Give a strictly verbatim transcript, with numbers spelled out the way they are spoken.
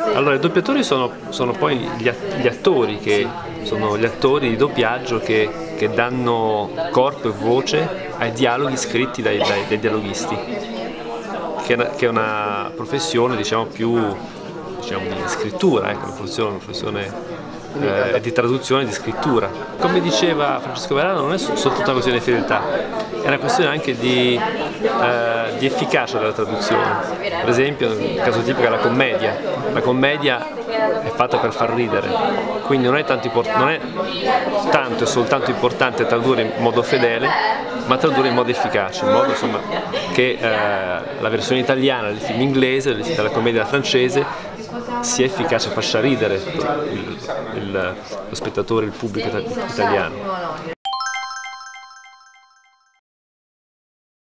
Allora, i doppiatori sono, sono poi gli, gli attori, che sono gli attori di doppiaggio che, che danno corpo e voce ai dialoghi scritti dai, dai, dai dialoghisti, che è, una, che è una professione, diciamo, più, diciamo, di scrittura, ecco, una professione, una professione eh, di traduzione e di scrittura. Come diceva Francesco Varano, non è soltanto una questione di fedeltà, è una questione anche di, eh, di efficacia della traduzione. Per esempio, il caso tipico è la commedia. La commedia è fatta per far ridere, quindi non è tanto, non è tanto e soltanto importante tradurre in modo fedele, ma tradurre in modo efficace, in modo, insomma, che eh, la versione italiana del film inglese, della commedia francese, sia efficace, faccia ridere il, il, lo spettatore, il pubblico italiano.